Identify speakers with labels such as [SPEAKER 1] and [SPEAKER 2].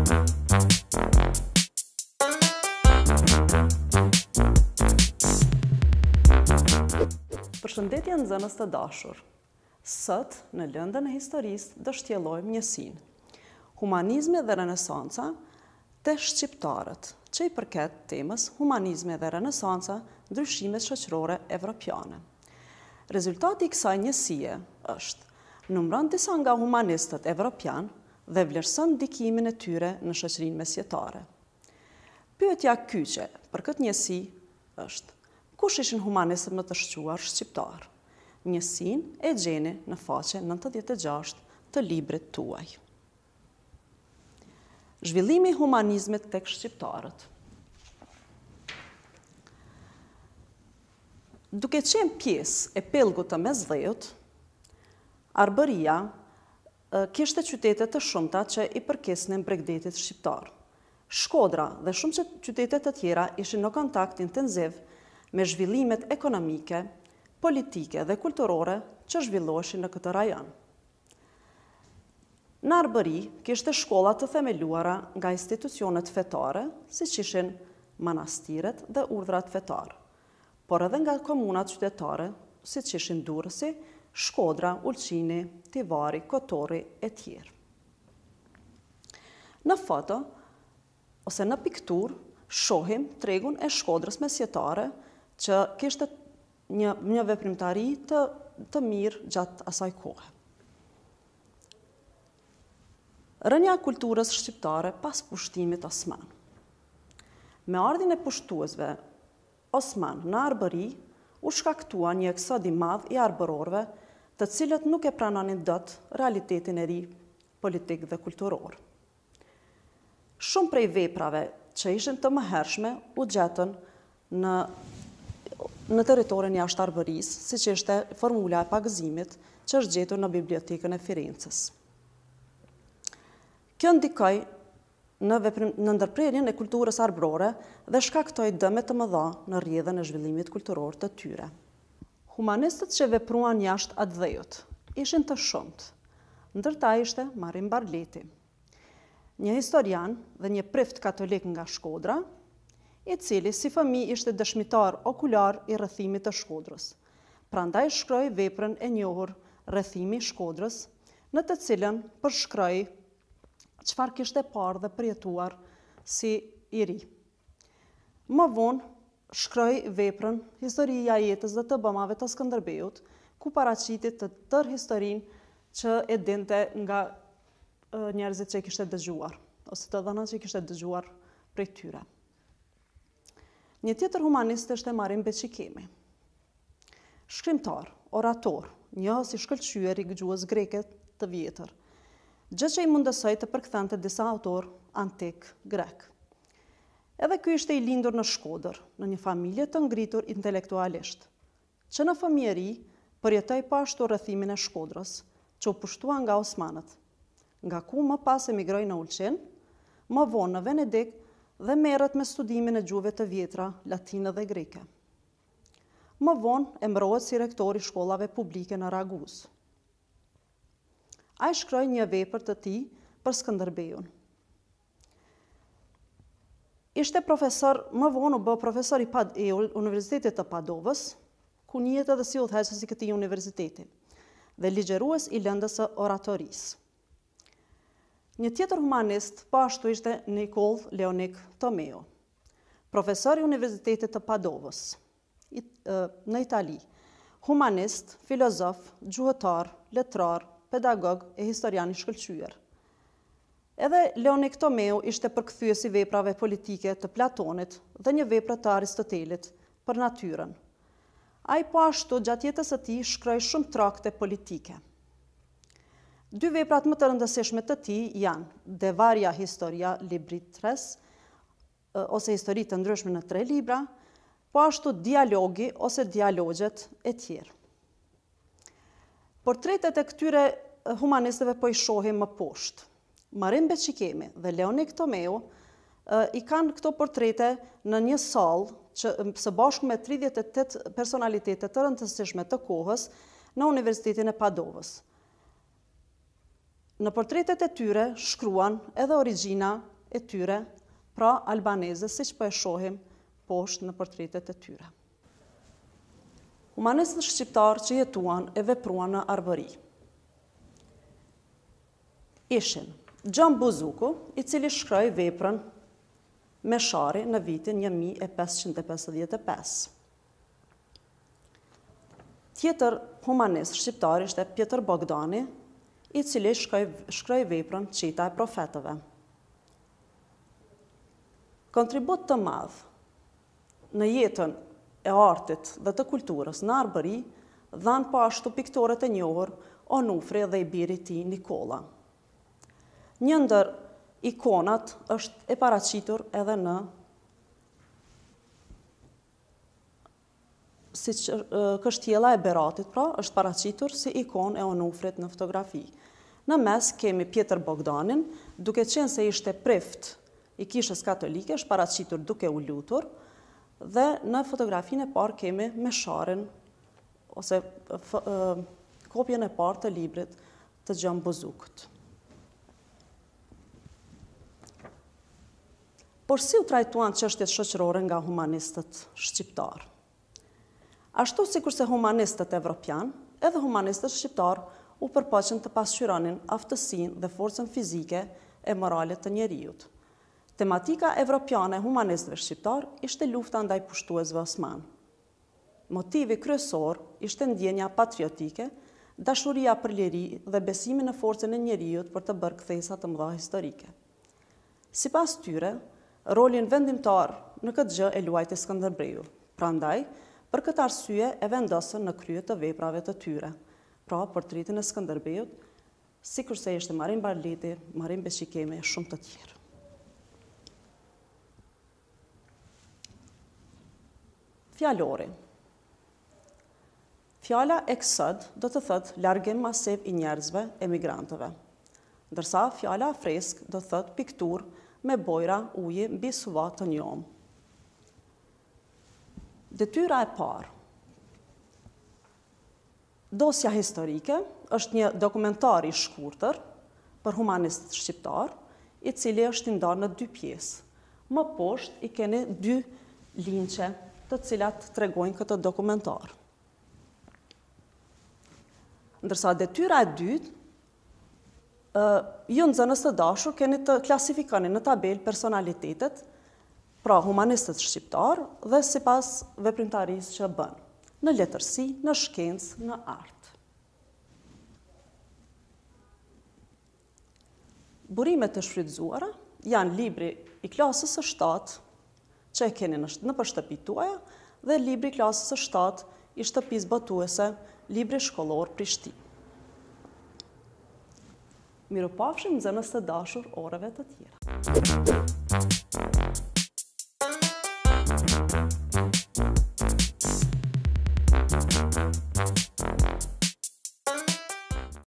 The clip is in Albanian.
[SPEAKER 1] Përshëndetje nxënës të dashur. Sot, në lëndën e historisë, do shtjellojmë njësinë. Humanizmi dhe Renesanca te shqiptarët, që i përket temës Humanizmi dhe Renesanca, ndryshimet shoqërore evropiane. Rezultati i kësaj njësie është numëron disa nga humanistët evropian dhe vlerëson ndikimin e tyre në shoqërinë mesjetare. Pyetja kyçe për këtë njësi është: kush ishin humanistët më të shquar shqiptar? Njësinë e gjeni në faqe 96 të librit tuaj. Zhvillimi i humanizmit tek shqiptarët. Duke qenë pjesë e pellgut të Mesdheut, Arbëria kishte qytete të shumta që i përkesnin Bregdetit shqiptar. Shkodra dhe shumë qytete të tjera ishin në kontakt intensiv me zhvillimet ekonomike, politike dhe kulturore që zhvilloheshin në këtë rajon. Në Arbëri kishte shkolla të themeluara nga institucionet fetare, siç ishin manastiret dhe urdhrat fetar, por edhe nga komunat qytetare, siç ishin Durrësi, Shkodra, Ulqini, Tivari, Kotorri e tjerë. Në foto ose në pikturë shohim tregun e Shkodrës mesjetare, që kishte një veprimtari të mirë gjatë asaj kohe. Rënja e kulturës shqiptare pas pushtimit osman. Me ardhin e pushtuesve osman në Arbëri, u shkaktua një eksod i madh i arbërorëve, të cilët nuk e pranonin dot realitetin e ri politik dhe kulturor. Shumë prej veprave që ishin të mëhershme u gjetën në teritorin jashtë Arbërisë, siç ishte formula e pagëzimit që është gjetur në Bibliotekën e Firencës. Kjo ndikoi në ndërprerjen e kulturës arbërore dhe shkaktoi dëme të mëdha në rrjedhën e zhvillimit kulturor të tyre. Humanistët që vepruan jashtë Atdheut ishin të shumtë, ndërta ishte Marin Barleti, një historian dhe një prift katolik nga Shkodra, i cili si fëmijë ishte dëshmitar okular i rrethimit të Shkodrës. Prandaj shkroi veprën e njohur Rrethimi i Shkodrës, në të cilën përshkroi çfarë kishte parë dhe përjetuar si i ri. Më vonë shkroi veprën Historia e jetës dhe të bëmave të Skënderbeut, ku paraqiti të tërë historinë që e dinte nga njerëzit që i kishte dëgjuar, ose të dhënat që i kishte dëgjuar prej tyre. Një tjetër humanist është Marin Beqikemi. Shkrimtar, orator, njohës i shkëlqyer i gjuhës greke të vjetër, gjë që i mundësoi të përkthente disa autor antik grek. Edhe ky ishte i lindur në Shkodër, në një familje të ngritur intelektualisht, që në fëmijëri përjetoi po ashtu rrethimin e Shkodrës, që u pushtua nga osmanët, nga ku më pas emigroi në Ulqin, më vonë në Venedik dhe merret me studimin e gjuhëve të vjetra, latine dhe greke. Më vonë emërohet si rektor i shkollave publike në Raguz. Ai shkroi një vepër të tij për Skënderbeun. Ishte profesor, më vonë u bë profesor i Universitetit të Padovës, ku njihet edhe si udhëheqës i këtij universiteti, dhe ligjërues i lëndës së oratorisë. Një tjetër humanist po ashtu ishte Nikol Leonik Tomeu, profesor i Universitetit të Padovës në Itali, humanist, filozof, gjuhëtar, letrar, pedagog e historian i shkëlqyer. Edhe Leonik Tomeu ishte përkthyes i veprave politike të Platonit dhe një vepre të Aristotelit për natyrën. Ai po ashtu gjatë jetës së tij shkroi shumë trakte politike. Dy veprat më të rëndësishme të tij janë De varia historia libri 3, ose histori të ndryshme në 3 libra, po ashtu dialogi ose dialogjet e tjerë. Portretet e këtyre humanistëve po i shohim më poshtë. Marin Beqikemi dhe Leonik Tomeu i kanë këto portrete në një sallë që së bashku me 38 personalitete të rëndësishme të kohës në Universitetin e Padovës. Në portretet e tyre shkruan edhe origjina e tyre, pra albaneze, si që po e shohim poshtë në portretet e tyre. Humanistët shqiptarë që jetuan e vepruan në Arbëri ishin Xhan Buzuku, i cili shkroi veprën Meshari në vitin 1555. Tjetër humanist shqiptar ishte Pjetër Bogdani, i cili shkroi veprën Qita e Profetëve. Kontribut të madh në jetën e artit dhe të kulturës në Arbëri dhanë po ashtu piktorët e njohur Onufri dhe i biri i tij Nikolla. Një ndër ikonat është e paraqitur edhe në si kështjella e Beratit, pra është paraqitur si ikon e Onufrit në fotografi. Në mes kemi Pjetër Bogdanin, duke qenë se ishte prift i kishës katolike, është paraqitur duke u lutur, dhe në fotografinë e parë kemi Mesharin, ose kopjen e parë të librit të Xhan Buzukut. Por si u trajtuan çështjet shoqërore nga humanistët shqiptar? Ashtu sikurse humanistët evropian, edhe humanistët shqiptar u përpoqën të pasqyronin aftësinë dhe forcën fizike e morale të njeriut. Tematika evropiane e humanistëve shqiptar ishte lufta ndaj pushtuesve osman. Motivi kryesor ishte ndjenja patriotike, dashuria për liri dhe besimi në forcën e njeriut për të bërë kthesa të mëdha historike. Sipas tyre, rolin vendimtar në këtë gjë e luajti Skënderbeju. Prandaj, për këtë arsye e vendosën në krye të veprave të tyre, pra portretin e Skënderbejut, sikurse ishte Marin Barleti, Marin Beqikemi e shumë të tjerë. Fjalori. Fjala eksod do të thotë largim masiv i njerëzve, emigrantëve, ndërsa fjala fresk do të thotë piktur me bojra uji mbi suva të njom. Detyra e parë. Dosja historike është një dokumentar i shkurtër për humanistët shqiptar, i cili është ndarë në 2 pjesë. Më poshtë i keni 2 linqe të cilat tregojnë këtë dokumentar. Ndërsa detyra e dytë, ju nxënës të dashur keni të klasifikoni në tabel personalitetet, pra humanistët shqiptar dhe sipas veprimtarisë që bën, në letërsi, në shkencë, në art. Burimet e shfrytzuara janë libri i klasës së 7, që e keni në shtëpitë tuaja, dhe libri i klasës së 7 i shtëpisë botuese, libri shkollor Prishtinë. Miropafshim nxënës të dashur orëve të tjera.